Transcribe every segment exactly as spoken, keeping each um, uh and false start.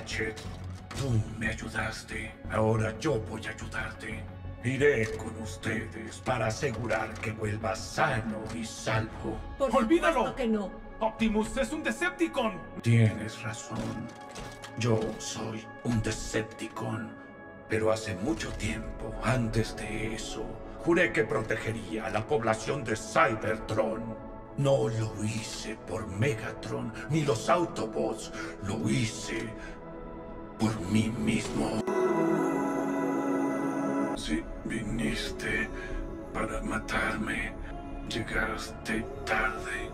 Ratchet. Tú me ayudaste. Ahora yo voy a ayudarte. Iré con ustedes para asegurar que vuelvas sano y salvo. Por ¡Olvídalo! supuesto que no. Optimus es un Decepticon. Tienes razón. Yo soy un Decepticon. Pero hace mucho tiempo, antes de eso, juré que protegería a la población de Cybertron. No lo hice por Megatron ni los Autobots. Lo hice por mí mismo. Si viniste para matarme, llegaste tarde.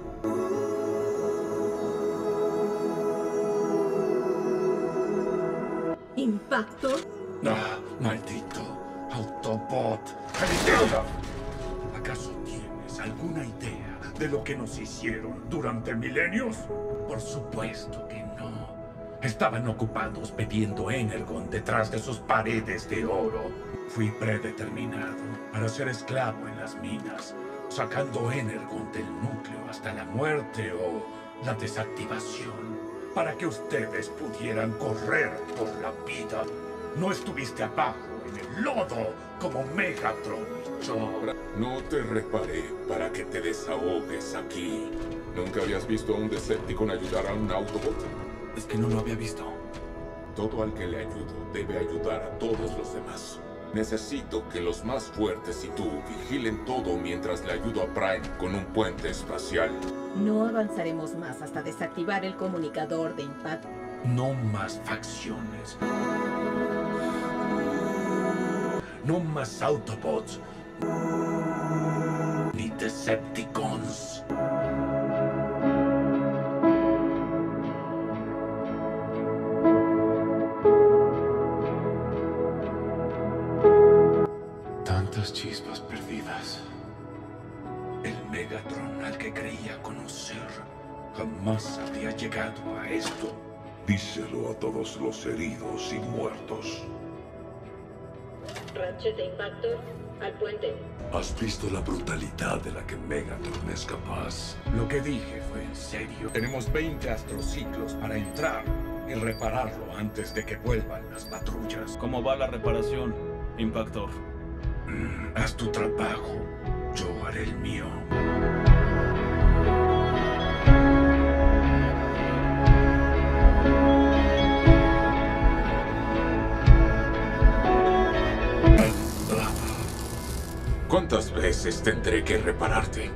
¿Impacto? Ah, maldito Autobot. ¡Eliseo! ¿Acaso tienes alguna idea de lo que nos hicieron durante milenios? Por supuesto que no. Estaban ocupados bebiendo Energon detrás de sus paredes de oro. Fui predeterminado para ser esclavo en las minas, sacando Energon del núcleo hasta la muerte o la desactivación, para que ustedes pudieran correr por la vida. No estuviste abajo en el lodo como Megatron y yo. No te reparé para que te desahogues aquí. ¿Nunca habías visto a un Decepticon ayudar a un Autobot? Es que no lo había visto. Todo al que le ayudo debe ayudar a todos los demás. Necesito que los más fuertes y tú vigilen todo mientras le ayudo a Prime con un puente espacial. No avanzaremos más hasta desactivar el comunicador de impacto. No más facciones. No más Autobots. Ni Decepticons. Tantas chispas perdidas. El Megatron al que creía conocer jamás había llegado a esto. Díselo a todos los heridos y muertos. Ratchet de impacto al puente. ¿Has visto la brutalidad de la que Megatron es capaz? Lo que dije fue en serio. Tenemos veinte astrociclos para entrar y repararlo antes de que vuelvan las patrullas. ¿Cómo va la reparación, Impactor? Mm, haz tu trabajo. Yo haré el mío. ¿Cuántas veces tendré que repararte?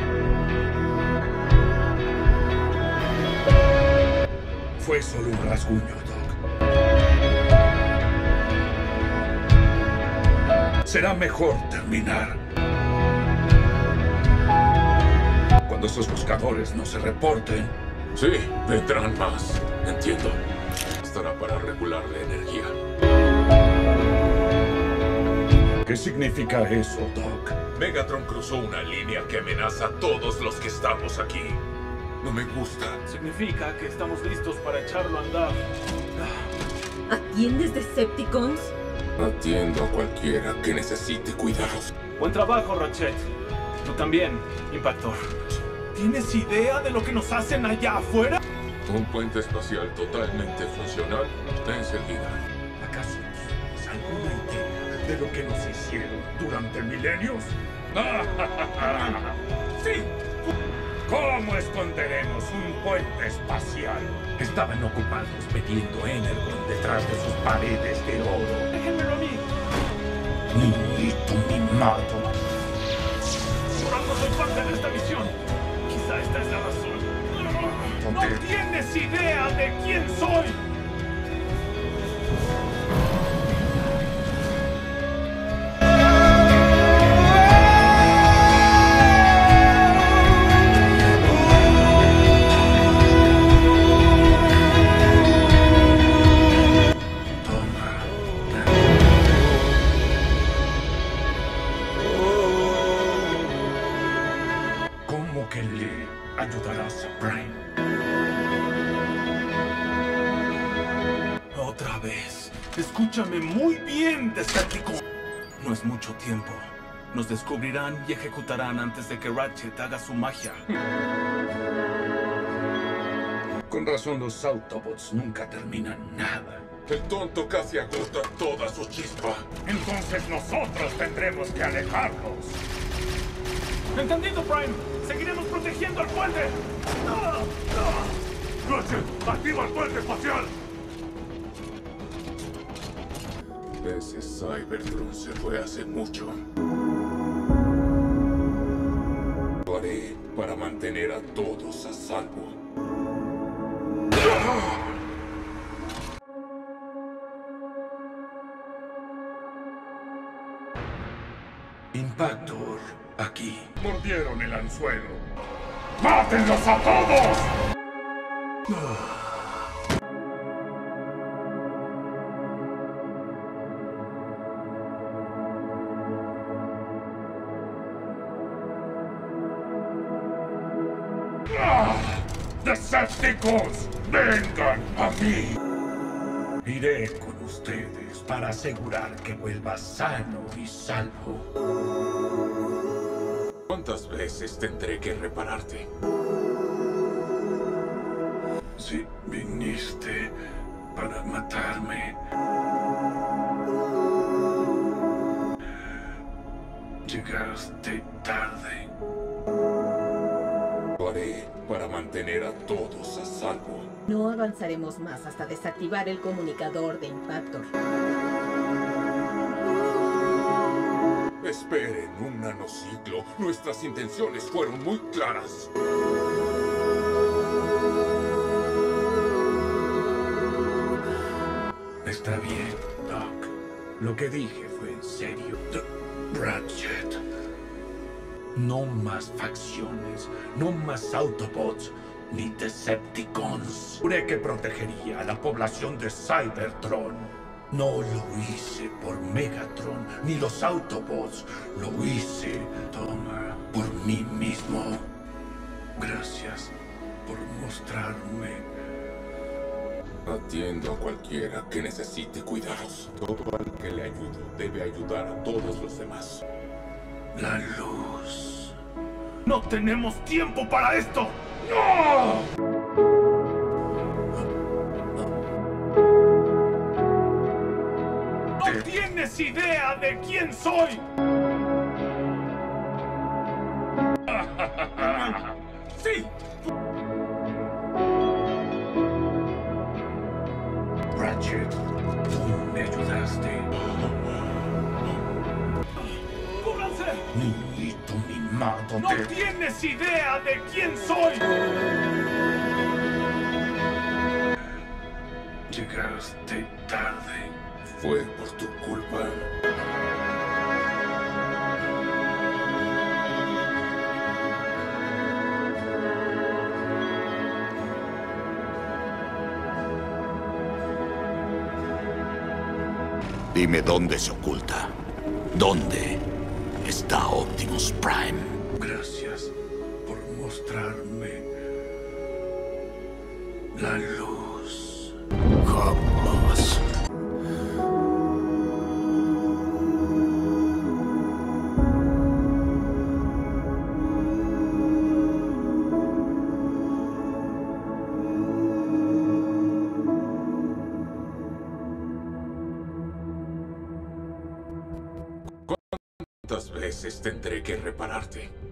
Fue solo un rasguño, Doc. Será mejor terminar. Cuando esos buscadores no se reporten. Sí, vendrán más. Entiendo. Estará para regular la energía. ¿Qué significa eso, Doc? Megatron cruzó una línea que amenaza a todos los que estamos aquí. No me gusta. Significa que estamos listos para echarlo a andar. ¿Atiendes Decepticons? Atiendo a cualquiera que necesite cuidados. Buen trabajo, Ratchet. Tú también, Impactor. ¿Tienes idea de lo que nos hacen allá afuera? Un puente espacial totalmente funcional enseguida. ¿Acaso tienes alguna idea de lo que nos hicieron durante milenios? ¡Sí! ¿Cómo esconderemos un puente espacial? Estaban ocupados metiendo Energon detrás de sus paredes de oro. Déjenmelo a mí. Niñito mimado. Por algo soy parte de esta misión. Quizá esta es la razón. ¡No tienes idea de quién soy! ¿Cómo que le ayudarás a Prime? Otra vez. Escúchame muy bien, Decepticon. No es mucho tiempo. Nos descubrirán y ejecutarán antes de que Ratchet haga su magia. Con razón los Autobots nunca terminan nada. El tonto casi agota toda su chispa. Entonces nosotros tendremos que alejarlos. ¡Entendido, Prime! ¡Seguiremos protegiendo al puente! ¡Ratchet, activa el puente espacial! Ese Cybertron se fue hace mucho. Lo haré para mantener a todos a salvo. Impactor, aquí. Mordieron el anzuelo. ¡Mátenlos a todos! ¡Ah! ¡Decepticons! ¡Vengan a mí! Iré con ustedes para asegurar que vuelva sano y salvo. ¿Cuántas veces tendré que repararte? Si viniste para matarme, llegaste tarde. Lo haré para mantener a todos a salvo. No avanzaremos más hasta desactivar el comunicador de Impactor. Esperen un nanociclo. Nuestras intenciones fueron muy claras. Está bien, Doc. Lo que dije fue en serio. D- Ratchet. No más facciones, no más Autobots, ni Decepticons. Juré que protegería a la población de Cybertron. No lo hice por Megatron ni los Autobots. Lo hice, toma, por mí mismo. Gracias por mostrarme. Atiendo a cualquiera que necesite cuidados. Todo al que le ayudo debe ayudar a todos los demás. La luz. ¡No tenemos tiempo para esto! ¡No! ¡No tienes idea de quién soy! ¡Sí! Ratchet, tú me ayudaste. ¡Cúbranse! Niñito mimado ¡No de... tienes idea de quién soy! Llegaste tarde. Fue por tu culpa. Dime dónde se oculta. ¿Dónde está Optimus Prime? Gracias por mostrarme la luz. Jamás. ¿Cuántas veces tendré que repararte?